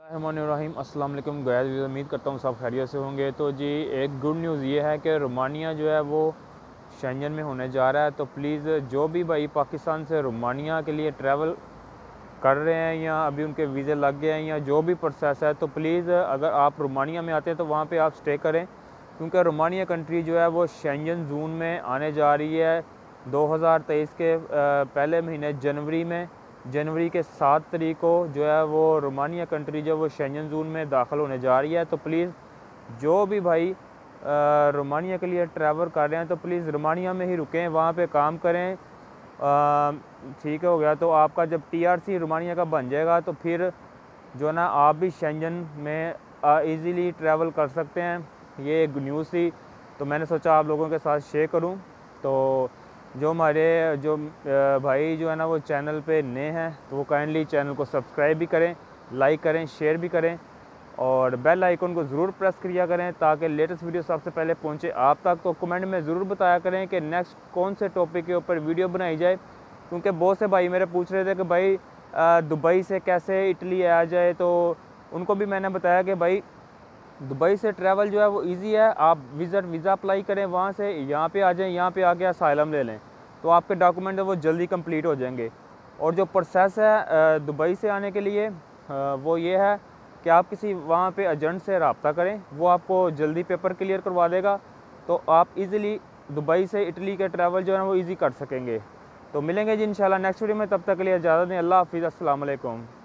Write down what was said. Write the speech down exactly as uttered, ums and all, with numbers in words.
रहमानिर्रहीम अस्सलाम वालेकुम गाइस, उम्मीद करता हूँ सब खैरियत से होंगे। तो जी एक गुड न्यूज़ ये है कि रोमानिया जो है वो शेंजन में होने जा रहा है। तो प्लीज़ जो भी भाई पाकिस्तान से रोमानिया के लिए ट्रैवल कर रहे हैं या अभी उनके वीज़े लग गए हैं या जो भी प्रोसेस है, तो प्लीज़ अगर आप रोमानिया में आते हैं तो वहाँ पे आप स्टे करें, क्योंकि रोमानिया कंट्री जो है वो शेंजन जोन में आने जा रही है दो हज़ार तेईस के पहले महीने जनवरी में। जनवरी के सात तारीख को जो है वो रोमानिया कंट्री जो वो शेंजन जोन में दाखिल होने जा रही है। तो प्लीज़ जो भी भाई रोमानिया के लिए ट्रैवल कर रहे हैं तो प्लीज़ रोमानिया में ही रुकें, वहाँ पे काम करें। ठीक हो गया तो आपका जब टीआरसी रोमानिया का बन जाएगा तो फिर जो ना आप भी शेंजन में इजीली ट्रैवल कर सकते हैं। ये एक न्यूज़ थी तो मैंने सोचा आप लोगों के साथ शेयर करूं। तो जो हमारे जो भाई जो है ना वो चैनल पे नए हैं तो वो काइंडली चैनल को सब्सक्राइब भी करें, लाइक करें, शेयर भी करें और बेल आइकन को ज़रूर प्रेस किया करें ताकि लेटेस्ट वीडियो सबसे पहले पहुंचे आप तक। तो कमेंट में ज़रूर बताया करें कि नेक्स्ट कौन से टॉपिक के ऊपर वीडियो बनाई जाए, क्योंकि बहुत से भाई मेरे पूछ रहे थे कि भाई दुबई से कैसे इटली आ जाए। तो उनको भी मैंने बताया कि भाई दुबई से ट्रैवल जो है वो इजी है। आप विज़िट वीज़ा अप्लाई करें, वहाँ से यहाँ पे आ जाएं, यहाँ पे आके असाइलम ले लें तो आपके डॉक्यूमेंट है वो जल्दी कंप्लीट हो जाएंगे। और जो प्रोसेस है दुबई से आने के लिए वो ये है कि आप किसी वहाँ पे एजेंट से रब्ता करें, वो आपको जल्दी पेपर क्लियर करवा देगा तो आप इजीली दुबई से इटली के ट्रैवल जो है वो इजी कर सकेंगे। तो मिलेंगे जी इंशाल्लाह नेक्स्ट वीडियो में, तब तक के लिए इजाज़त दें। अल्लाह हाफिज़, अस्सलाम वालेकुम।